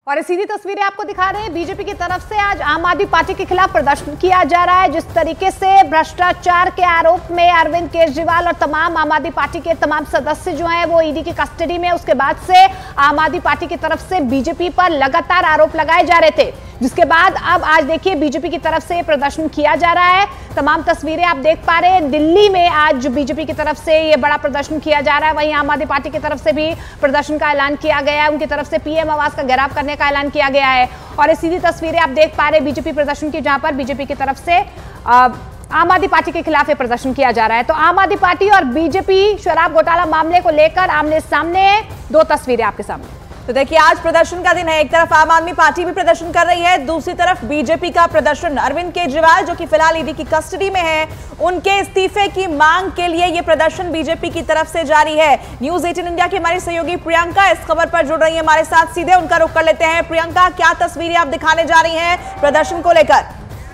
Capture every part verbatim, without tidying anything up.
और सीधी तस्वीरें आपको दिखा रहे हैं। बीजेपी की तरफ से आज आम आदमी पार्टी के खिलाफ प्रदर्शन किया जा रहा है। जिस तरीके से भ्रष्टाचार के आरोप में अरविंद केजरीवाल और तमाम आम आदमी पार्टी के तमाम सदस्य जो हैं वो ईडी की कस्टडी में, उसके बाद से आम आदमी पार्टी की तरफ से बीजेपी पर लगातार आरोप लगाए जा रहे थे, जिसके बाद अब आज देखिए बीजेपी की तरफ से प्रदर्शन किया जा रहा है। तमाम तस्वीरें आप देख पा रहे हैं। दिल्ली में आज बीजेपी की तरफ से ये बड़ा प्रदर्शन किया जा रहा है। वहीं आम आदमी पार्टी की तरफ से भी प्रदर्शन का ऐलान किया गया है। उनकी तरफ से पीएम आवास का घेराव करने का ऐलान किया गया है। और ये सीधी तस्वीरें आप देख पा रहे हैं बीजेपी प्रदर्शन की, जहां पर बीजेपी की तरफ से आम आदमी पार्टी के खिलाफ ये प्रदर्शन किया जा रहा है। तो आम आदमी पार्टी और बीजेपी शराब घोटाला मामले को लेकर आमने सामने है। दो तस्वीरें आपके सामने। तो देखिए, आज प्रदर्शन का दिन है। एक तरफ आम आदमी पार्टी भी प्रदर्शन कर रही है, दूसरी तरफ बीजेपी का प्रदर्शन। अरविंद केजरीवाल जो कि फिलहाल ईडी की कस्टडी में है, उनके इस्तीफे की मांग के लिए यह प्रदर्शन बीजेपी की तरफ से जारी है। न्यूज़ अठारह इंडिया की हमारी सहयोगी प्रियंका इस खबर पर जुड़ रही है हमारे साथ, सीधे उनका रुख कर लेते हैं। प्रियंका, क्या तस्वीरें आप दिखाने जा रही हैं प्रदर्शन को लेकर?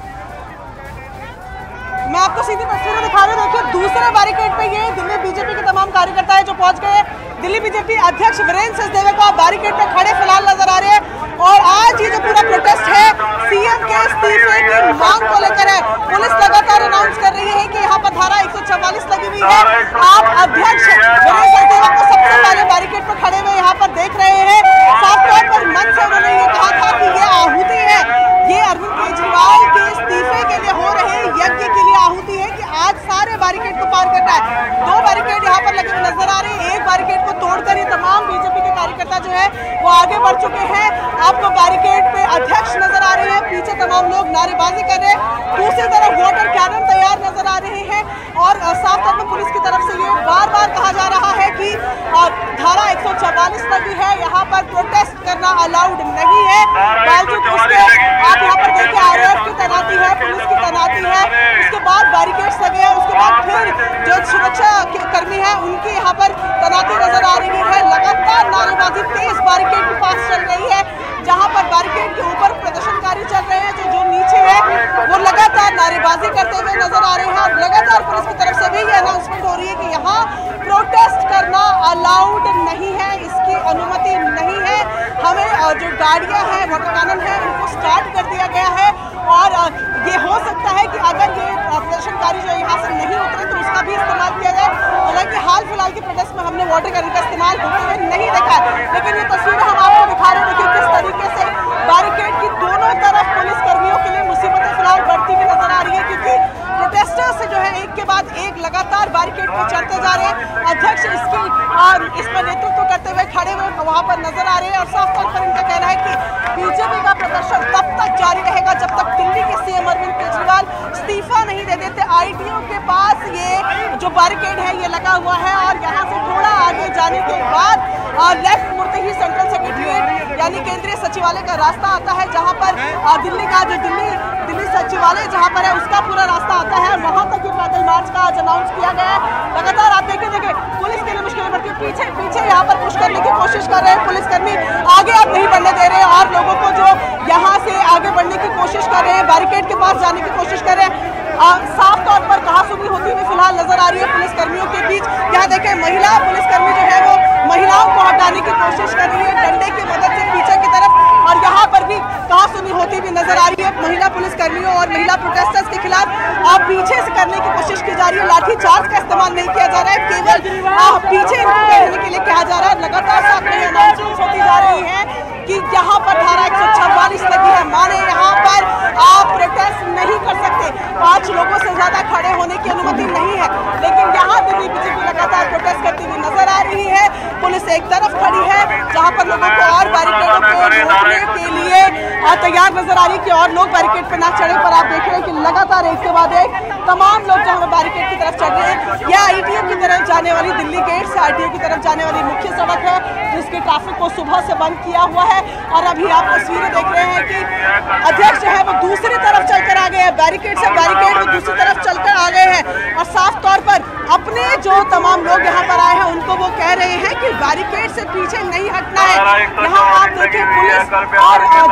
मैं आपको सीधी तस्वीरें दिखा रही हूँ। देखिए, दूसरे बैरिकेड पे ये दिल्ली बीजेपी के तमाम कार्यकर्ता है जो पहुंच गए। दिल्ली बीजेपी अध्यक्ष वीरेंद्र सिंह को आप बैरिकेड पे खड़े फिलहाल नजर आ रहे हैं। और आज ये जो पूरा प्रोटेस्ट है सीएम के इस्तीफे की मांग को लेकर है। पुलिस लगातार अनाउंस कर रही है कि यहाँ पर धारा एक सौ चौवालीस लगी हुई है। आप अध्यक्ष वीरेंद्र सिंह को सबसे पहले बैरिकेड पर खड़े हुए यहाँ पर देख रहे हैं। साफ तौर पर मन से उन्होंने ये कहा था कि ये आहुति है, ये अरविंद केजरीवाल के इस्तीफे के लिए हो रहे यज्ञ के लिए आहुति है कि आज सारे बैरिकेड को पार करना है। दो बैरिकेड यहाँ पर लगे हुए नजर आ रहे हैं। एक बैरिकेड को तोड़कर ये तमाम बीजेपी के कार्यकर्ता जो है वो आगे बढ़ चुके हैं। आपको बैरिकेड पे अध्यक्ष नजर आ रहे हैं, पीछे तमाम लोग नारेबाजी कर रहे हैं। दूसरी तरफ वाटर कैनन तैयार नजर आ रहे हैं। और साफ तौर पर पुलिस की तरफ से ये बार बार कहा जा रहा है कि धारा एक सौ चौवालीस लगी है, यहाँ पर प्रोटेस्ट करना अलाउड नहीं है। बावजूद उसके आप यहाँ पर देखिए आरएएफ की तैनाती है, पुलिस की तैनाती है, उसके बाद बैरिकेड्स लगे हैं, उसके बाद फिर जो सुरक्षा कर्मी है उनकी यहाँ पर तैनाती नजर आ रही है। लगातार नारेबाजी तेज बैरिकेड के पास चल रही है, जहाँ पर बैरिकेड के ऊपर प्रदर्शनकारी चल रहे हैं, जो जो नीचे है वो लगातार नारेबाजी करते हुए नजर आ रहे हैं। और लगातार पुलिस की तरफ से भी ये अनाउंसमेंट हो रही है कि यहाँ प्रोटेस्ट करना अलाउड नहीं है, इसकी अनुमति नहीं है। हमें जो गाड़ियां हैं, वाटर कैनन है, इनको स्टार्ट कर दिया गया है। और ये हो सकता है कि अगर ये प्रदर्शनकारी जो यहाँ से नहीं उतरे तो उसका भी इस्तेमाल किया जाए। हालांकि हाल फिलहाल के प्रोटेस्ट में हमने वाटर कैनन का इस्तेमाल होते हुए नहीं देखा है, लेकिन ये तस्वीरें हम आपको दिखा रहे हैं। देखिए किस तरीके से बैरिकेड की दोनों तरफ पुलिस कर्मियों के लिए मुसीबतें फिलहाल बढ़ती हुई नजर आ रही है, क्योंकि प्रोटेस्टर्स जो है एक के बाद एक लगातार बैरिकेड पे चढ़ते जा रहे हैं। अध्यक्ष इसकी और इस पर नेतृत्व करते हुए खड़े हुए वहां पर नजर आ रहे हैं। और साफ तौर पर इनका कहना है कि बीजेपी का प्रदर्शन तब तक जारी रहेगा जब तक दिल्ली के सीएम अरविंद केजरीवाल इस्तीफा नहीं दे देते। आईटीओ के पास ये जो बैरिकेड है ये लगा हुआ है। और यहाँ से थोड़ा आगे जाने के बाद लेफ्ट मुड़ते ही सेंट्रल सेक्रेटरीट यानी केंद्रीय सचिवालय का रास्ता आता है, जहाँ पर दिल्ली का जो दिल्ली दिल्ली सचिवालय जहाँ पर है उसका पूरा रास्ता आता है। वहां तक ये पैदल मार्च का आज अनाउंस किया गया है। लगातार आप देखें देखें पुलिस के लिए मुश्किलें बढ़ती है। पीछे पीछे यहाँ पर पुश करने की कोशिश कर रहे हैं पुलिसकर्मी, आगे आप नहीं बढ़ने दे रहे हैं। और लोगों को जो यहाँ से आगे बढ़ने की कोशिश कर रहे हैं, बैरिकेड के पास जाने की कोशिश कर रहे हैं। आ, साफ तौर पर कहासुनी होती हुई फिलहाल नजर आ रही है पुलिसकर्मियों के बीच। यहाँ देखें महिला पुलिसकर्मी जो है वो महिलाओं को हटाने की कोशिश कर रही है डंडे की मदद से पीछे की तरफ। और यहाँ पर भी कहासुनी होती हुई नजर आ रही है महिला पुलिसकर्मियों और महिला प्रोटेस्टर्स के खिलाफ। आप पीछे से करने की कोशिश की जा रही है, लाठी चार्ज का इस्तेमाल नहीं किया जा रहा है, केवल आप पीछे इनको कहने के लिए कहा जा रहा है। लगातार साथ में अनाउंसमेंट होती जा रही है कि यहाँ पर धारा एक सौ चौवालीस लगी है, माने यहाँ पर आप प्रोटेस्ट नहीं कर सकते। पांच लोगों से ज्यादा खड़े होने की अनुमति नहीं है, लेकिन यहाँ दिल्ली बीजेपी लगातार प्रोटेस्ट करती हुई नजर आ रही है। पुलिस एक तरफ खड़ी है जहाँ पर लोगों को और बैरिकेडों पे रोकने के लिए तैयार नजर आ रही है कि और लोग बैरिकेड पे ना चढ़े। पर आप देख रहे हैं कि लगातार एक के बाद एक तमाम लोग जो है बैरिकेड की तरफ चढ़ रहे हैं। यह आईटीओ की तरफ जाने वाली दिल्ली गेट से आईटीओ की तरफ जाने वाली मुख्य सड़क है, जिसके ट्रैफिक को सुबह से बंद किया हुआ है। और अभी आप तस्वीरें देख रहे हैं कि अध्यक्ष जो है वो दूसरी तरफ चलकर आ गए हैं, बैरिकेड से बैरिकेड वो दूसरी तरफ चलकर आ गए हैं। और साफ तौर पर अपने जो तमाम लोग यहाँ पर आए हैं उनको वो कह रहे हैं कि बैरिकेड से पीछे नहीं हटना है। यहाँ आप देखें पुलिस और जो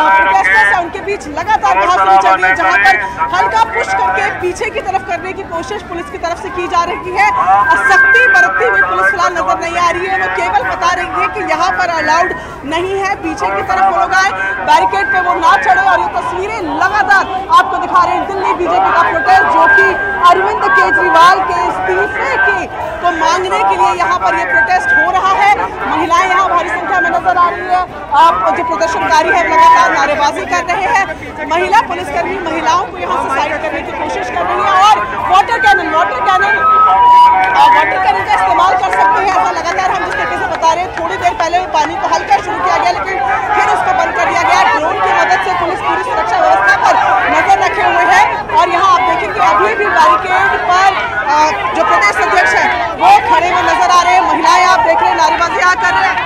प्रोटेस्टर्स हैं उनके बीच लगातार बहस चल रही है, जहां पर हल्का पुश करके पीछे की तरफ करने की कोशिश पुलिस की तरफ से की जा रही है। सख्ती बरतती हुई पुलिस फिलहाल नजर नहीं आ रही है, वो केवल बता रही है कि यहाँ पर अलाउड नहीं है, पीछे की तरफ वो लोग आए, बैरिकेड पे वो ना चढ़े। और ये तस्वीरें लगातार आपको दिखा रहे हैं दिल्ली बीजेपी का प्रोटेस्ट, जो कि अरविंद केजरीवाल के इस्तीफे की को मांगने के लिए यहाँ पर ये प्रोटेस्ट हो रहा है। महिलाएं यहाँ भारी संख्या में नजर आ रही है, आप जो प्रदर्शनकारी है लगातार नारेबाजी कर रहे हैं। महिला पुलिसकर्मी महिलाओं को यहाँ से साइड करने की कोशिश कर रही है और water cannon water cannon water cannon का इस्तेमाल कर सकते हैं, ऐसा लगातार हम इस तरीके से बता रहे हैं। थोड़ी देर पहले पानी को हल्का शुरू किया गया, लेकिन फिर उसको बंद कर दिया गया। ड्रोन की मदद से पुलिस पूरी सुरक्षा व्यवस्था पर नजर रखे हुए है। और यहाँ आप देखेंगे अभी भी बैरिकेड पर जो प्रदेश अध्यक्ष है वो खड़े हुए नजर आ रहे हैं। महिलाएं आप देख रहे हैं नारेबाजी यहाँ कर रहे हैं।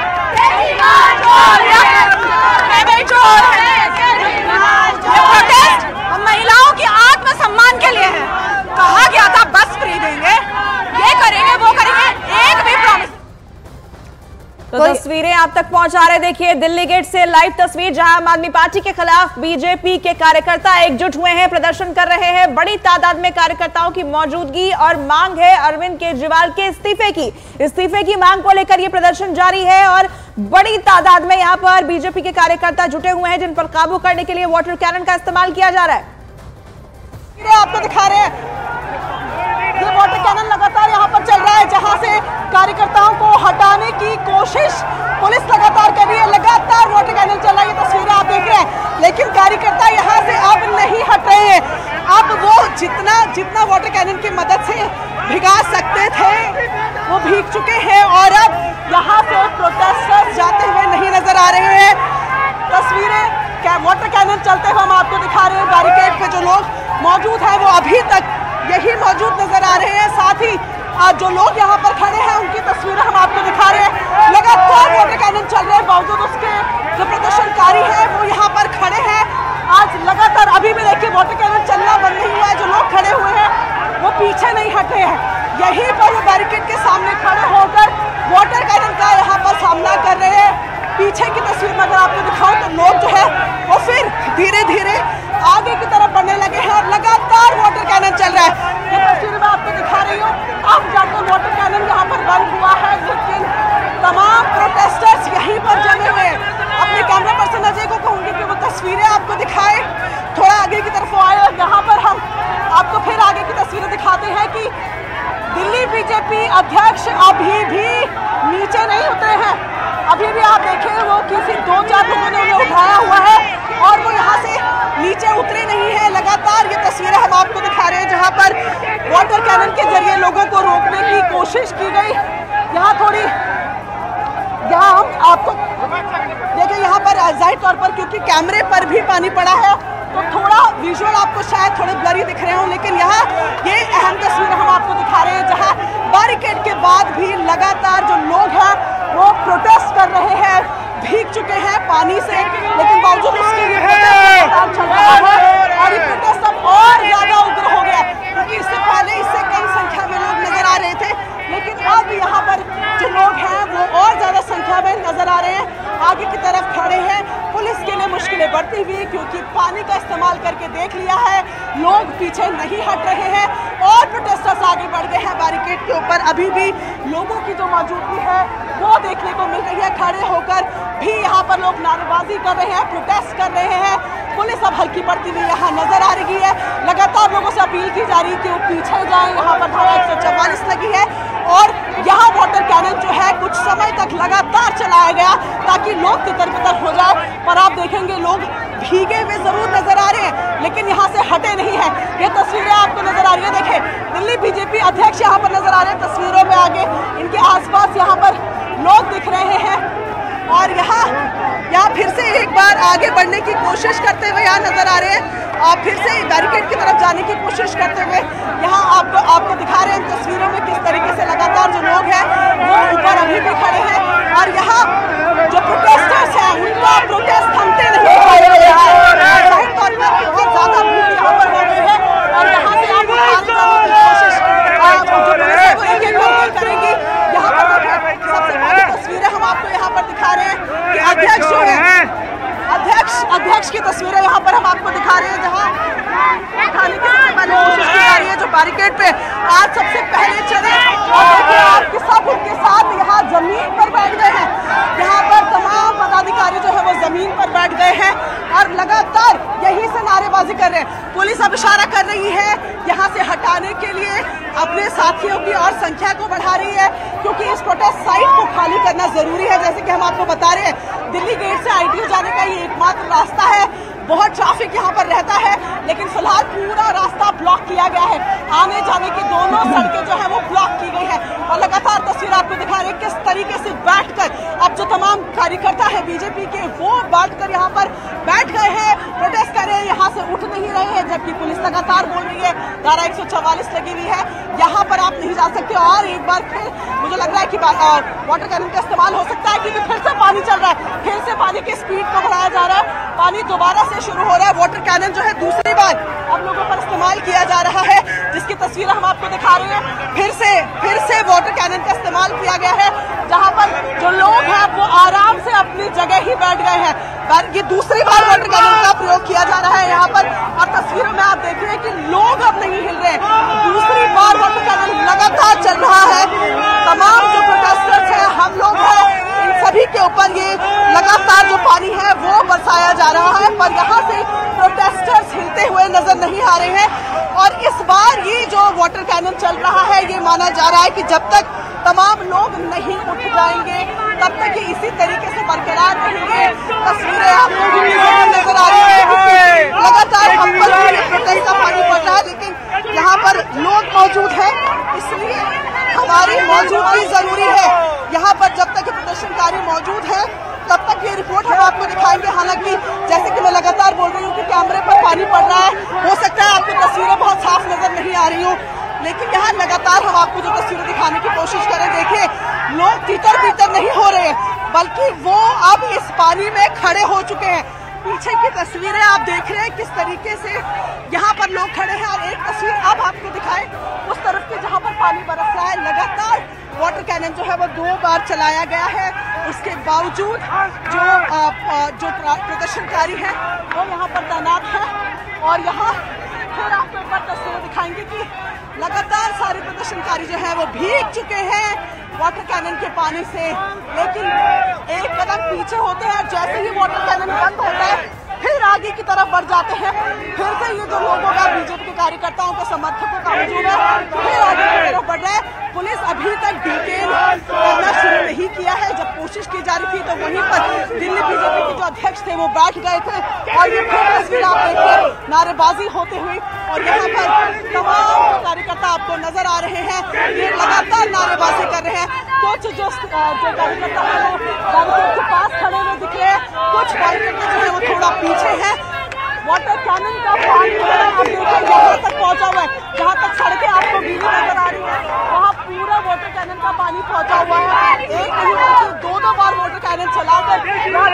ये प्रोटेस्ट महिलाओं की आत्मसम्मान के लिए है। कहा गया था बस फ्री देंगे, ये करेंगे वो करेंगे, एक भी प्रॉमिस। तो तस्वीरें आप तक पहुंचा रहे, देखिए दिल्ली गेट से लाइव तस्वीर, जहां आम आदमी पार्टी के खिलाफ बीजेपी के कार्यकर्ता एकजुट हुए हैं, प्रदर्शन कर रहे हैं। बड़ी तादाद में कार्यकर्ताओं की मौजूदगी और मांग है अरविंद केजरीवाल के इस्तीफे की। इस्तीफे की मांग को लेकर यह प्रदर्शन जारी है और बड़ी तादाद में यहां पर बीजेपी के कार्यकर्ता जुटे हुए हैं, जिन पर काबू करने के लिए वाटर कैनन का इस्तेमाल किया जा रहा है। आपको दिखा रहे हैं ये वाटर कैनन लगातार यहाँ पर चल रहा है, जहां से कार्यकर्ताओं को हटाने की कोशिश पुलिस लगातार कर रही है। लगातार वाटर कैनन चल रहा है, ये तस्वीरें आप देख रहे हैं, लेकिन कार्यकर्ता यहाँ से अब नहीं हट रहे हैं। अब वो जितना जितना वाटर कैनन की मदद से भिगा सकते थे वो भीग चुके हैं और अब यहाँ से प्रोटेस्टर्स जाते हुए नहीं नजर आ रहे हैं। तस्वीरें क्या वाटर कैनन चलते हुए हम आपको दिखा रहे हैं। बैरिकेड पे जो लोग मौजूद हैं वो अभी तक यही मौजूद नजर आ रहे हैं। साथ ही आज जो लोग यहाँ पर खड़े हैं उनकी तस्वीरें हम आपको दिखा रहे हैं। लगातार वाटर कैनन चल रहे हैं, बावजूद उसके जो प्रदर्शनकारी हैं वो यहाँ पर खड़े हैं। आज लगातार अभी भी देखिए वाटर कैनन चलना बंद नहीं हुआ है। जो लोग खड़े हुए हैं वो पीछे नहीं हटे हैं, यहीं पर वो बैरिकेड के सामने खड़े होकर वाटर कैनन का यहाँ पर सामना कर रहे हैं। पीछे की तस्वीर में अगर आपको दिखाऊं तो लोग जो है वो फिर धीरे धीरे आगे की तरफ बढ़ने लगे हैं और लगातार वाटर कैनन चल रहा है। ये तस्वीर मैं आपको दिखा रही हूँ, अब जाकर वाटर कैनन यहाँ पर बंद हुआ है, लेकिन तमाम प्रोटेस्टर्स यहीं पर जमे हुए हैं। अपने कैमरा पर्सन अजय को कहूंगी कि वो तस्वीरें आपको दिखाए, थोड़ा आगे की तरफ आए और यहाँ पर हम आपको फिर आगे की तस्वीरें दिखाते हैं कि दिल्ली बीजेपी अध्यक्ष अभी भी नीचे नहीं उतरे हैं। अभी भी आप देखें वो किसी दो चार लोगों ने उन्हें उठाया हुआ है और वो यहाँ से नीचे उतरे नहीं है। लगातार ये तस्वीरें हम आपको दिखा रहे हैं, जहाँ पर वाटर कैनन के जरिए लोगों को रोकने की कोशिश की गई। यहाँ थोड़ी यहाँ हम आपको देखिए, यहाँ पर जाहिर तौर पर क्योंकि कैमरे पर भी पानी पड़ा है तो थोड़ा विजुअल आपको शायद थोड़े ब्लरी दिख रहे हों, लेकिन यहाँ ये अहम तस्वीर हम आपको दिखा रहे हैं, जहाँ बैरिकेड के बाद भी लगातार जो लोग हैं वो प्रोटेस्ट कर रहे हैं, भीग चुके हैं पानी से, लेकिन बावजूद उसके ये प्रोटेस्ट चल रहा है और ये प्रोटेस्ट अब और ज्यादा उग्र हो गया, क्योंकि इससे पहले इससे कम संख्या में लोग नजर आ रहे थे, लेकिन अब यहाँ पर जो लोग हैं वो और ज्यादा संख्या में नजर आ रहे हैं, आगे की तरफ खड़े हैं। पुलिस के लिए मुश्किलें बढ़ती हुई, क्योंकि पानी का इस्तेमाल करके देख लिया है, लोग पीछे नहीं हट रहे हैं और प्रोटेस्टर्स आगे बढ़ गए हैं। बैरिकेड के ऊपर अभी भी लोगों की जो मौजूदगी है वो देखने को मिल रही है, खड़े होकर भी यहाँ पर लोग नारेबाजी कर रहे हैं, प्रोटेस्ट कर रहे हैं। पुलिस अब हल्की पड़ती हुई यहाँ नजर आ रही है। लगातार लोगों से अपील की जा रही है कि वो पीछे जाएं। यहाँ पर धारा एक सौ चौवालीस लगी है और यहाँ वाटर कैनन जो है कुछ समय तक लगातार चलाया गया ताकि लोग तितर बितर हो जाए, पर आप देखेंगे लोग भीगे हुए जरूर नजर आ रहे हैं, लेकिन यहाँ से हटे नहीं है। ये तस्वीरें आपको नजर आ रही है, देखिए दिल्ली बीजेपी अध्यक्ष यहाँ पर नजर आ रहे हैं तस्वीरों में, आगे इनके आसपास यहाँ पर लोग दिख रहे हैं और यहाँ यहाँ फिर से एक बार आगे बढ़ने की कोशिश करते हुए यहाँ नजर आ रहे हैं और फिर से बैरिकेड की तरफ जाने की कोशिश करते हुए यहाँ आपको आपको दिखा रहे हैं तस्वीरों में किस तरीके से लगातार जो लोग हैं वो ऊपर अभी भी खड़े हैं और यहाँ जो प्रोटेस्टर्स हैं उनका प्रोटेस्ट थमते नहीं जाहिर तौर पर बहुत ज्यादा भीड़ यहाँ पर हो गई है और यहाँ से आप आगे जाने की कोशिश जो पुलिस है वो एक एक करके करेगी। यहाँ पर देखिए सबसे पहली तस्वीरें हम आपको यहाँ पर दिखा रहे हैं कि अध्यक्ष जो है अध्यक्ष अध्यक्ष अध्यक्ष की तस्वीरें यहाँ पर हम आपको दिखा रहे हैं, जहाँ उठाने की सबसे पहले कोशिश की जा रही है। जो बैरिकेड पे आज सबसे पहले चले और देखिए आपके सब उनके साथ यहाँ जमीन पर बैठ गए हैं। यहाँ पर तमाम पदाधिकारी जो है वो जमीन पर बैठ गए हैं और लगातार यहीं से नारेबाजी कर रहे हैं। पुलिस अब इशारा कर रही है यहाँ से हटाने के लिए, अपने साथियों की और संख्या को बढ़ा रही है, क्योंकि इस प्रोटेस्ट साइट को खाली करना जरूरी है। जैसे कि हम आपको बता रहे हैं, दिल्ली गेट से आईटीओ जाने का ये एकमात्र रास्ता है। बहुत ट्रैफिक यहाँ पर रहता है, लेकिन फिलहाल पूरा रास्ता ब्लॉक किया गया है। आने जाने की दोनों सड़कें जो है वो ब्लॉक की गई है और लगातार तस्वीर आपको दिखा रहे हैं किस तरीके से बैठकर अब जो तमाम कार्यकर्ता है बीजेपी के वो बैठकर यहाँ पर बैठ गए हैं, प्रोटेस्ट कर रहे हैं, यहाँ से उठ नहीं रहे हैं। जबकि पुलिस लगातार बोल रही है धारा एक सौ चौवालीस लगी हुई है, यहाँ पर आप नहीं जा सकते। और एक बार फिर मुझे लग रहा है कि वाटर कैनन का इस्तेमाल हो सकता है, क्योंकि फिर से पानी चल रहा है, फिर से पानी की स्पीड को बढ़ाया जा रहा है। पानी दोबारा से शुरू हो रहा है। वाटर कैनन जो है दूसरी बार अब लोगों पर इस्तेमाल किया जा रहा है, जिसकी तस्वीरें हम आपको दिखा रहे हैं। फिर से फिर से वाटर कैनन का इस्तेमाल किया गया है, जहां पर जो लोग हैं वो आराम से अपनी जगह ही बैठ गए हैं। ये दूसरी बार वाटर कैनन का प्रयोग किया जा रहा है यहाँ पर, और तस्वीरों में आप देख रहे हैं कि लोग अब नहीं हिल रहे हैं। दूसरी बार वाटर कैनन लगातार चल रहा है। तमाम जो प्रोटेस्टर्स हैं, हम लोग हैं, इन सभी के ऊपर ये लगातार जो पानी है वो बरसाया जा रहा है, पर यहाँ से प्रोटेस्टर्स हिलते हुए नजर नहीं आ रहे हैं। और इस बार ये जो वाटर कैनन चल रहा है, ये माना जा रहा है कि जब तक तमाम लोग नहीं उठ जाएंगे तब तक ये इसी तरीके से बरकरार रहेंगे। तस्वीरें आपको नजर आ रही है, लगातार हम पर प्रोटेस्ट का पानी पड़ रहा है, लेकिन यहाँ पर लोग मौजूद हैं, इसलिए हमारी मौजूदगी जरूरी है। यहाँ पर जब तक प्रदर्शनकारी मौजूद है तब तक ये रिपोर्ट हम आपको दिखाएंगे। हालांकि जैसे कि मैं लगातार बोल रही हूँ कि कैमरे पर पानी पड़ रहा है, हो सकता है आपको तस्वीरें बहुत साफ नजर नहीं आ रही हो, लेकिन यहाँ लगातार हम आपको जो तस्वीरें दिखाने की कोशिश करें। देखिए, लोग तीतर बीतर नहीं हो रहे, बल्कि वो अब इस पानी में खड़े हो चुके हैं। पीछे की तस्वीरें आप देख रहे हैं किस तरीके से यहाँ पर लोग खड़े हैं। और एक तस्वीर अब आपको दिखाएं उस तरफ की जहाँ पर पानी बरस रहा है। लगातार वाटर कैनन जो है वो दो बार चलाया गया है, उसके बावजूद जो आ, आ, जो प्रदर्शनकारी हैं वो यहाँ पर तैनात हैं। और यहाँ फिर आपको एक बार तस्वीरें दिखाएंगे कि लगातार सारे प्रदर्शनकारी जो है वो भीग चुके हैं वाटर कैनन के पानी से, लेकिन एक कदम पीछे होते हैं। जैसे ही वाटर कैनन बंद होता है फिर आगे की तरफ बढ़ जाते हैं। फिर से ये जो लोगों का, बीजेपी के कार्यकर्ताओं के समर्थकों का हजूम है, फिर आगे की तरफ बढ़ रहा है। पुलिस अभी तक डिटेन करना शुरू नहीं किया है। जब कोशिश की जा रही थी तो वहीं पर दिल्ली बीजेपी के जो अध्यक्ष थे वो बैठ गए थे, और ये फिर तस्वीर आप देखिए नारेबाजी होते हुए। और यहाँ पर तमाम कार्यकर्ता आपको नजर आ रहे हैं, ये लगातार नारेबाजी कर रहे हैं। कुछ जो जो कार्यकर्ता है वो बैरिकेड के पास खड़े हुए दिख रहे हैं, कुछ कार्यकर्ता जो है वो थोड़ा पीछे है। वाटर कैनन का पानी आप देखिए यहाँ तक पहुँचा हुआ है, जहाँ तक सड़कें आपको गीली नजर आ रही है वहाँ पूरा वाटर कैनन का पानी पहुँचा हुआ है। एक नहीं बल्कि दो दो बार वाटर कैनन चलाकर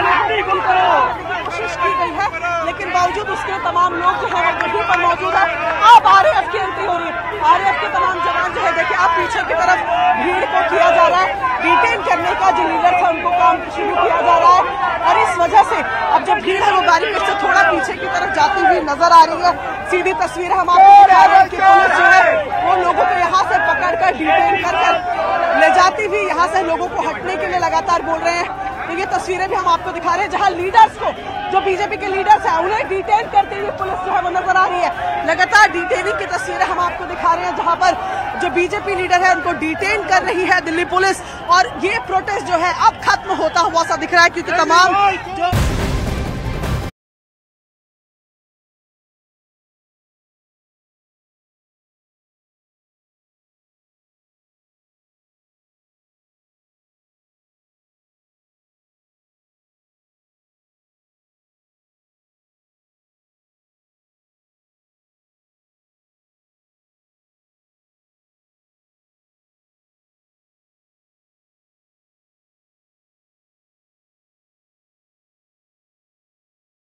कोशिश की गई है, लेकिन बावजूद उसके तमाम लोग जो है वहीं पर मौजूद है। अब आरएएफ की एंट्री हो रही है, आरएएफ के तमाम जवान जो है देखिए आप पीछे की तरफ भीड़ को किया जा रहा है, डिटेन करने का जो लीडर था उनको काम शुरू किया जा रहा है। और इस वजह से अब जो भीड़ है वो बैरिकेड से थोड़ा पीछे की तरफ जाती हुई नजर आ रही है। सीधी तस्वीर हम आपको दिखा रहे हैं कि पुलिस जो है वो लोगों को यहाँ से पकड़कर डिटेन कर कर ले जाती हुई यहाँ से लोगों को हटने के लिए लगातार बोल रहे हैं। तो ये तस्वीरें भी हम आपको दिखा रहे हैं जहाँ लीडर्स को, जो बीजेपी के लीडर्स हैं, उन्हें डिटेन करते हुए पुलिस जो है वो नजर आ रही है। लगातार डिटेनिंग की तस्वीरें हम आपको दिखा रहे हैं, जहाँ पर जो बीजेपी लीडर है उनको डिटेन कर रही है दिल्ली पुलिस। और ये प्रोटेस्ट जो है अब खत्म होता हुआ सा दिख रहा है, क्योंकि तमाम जो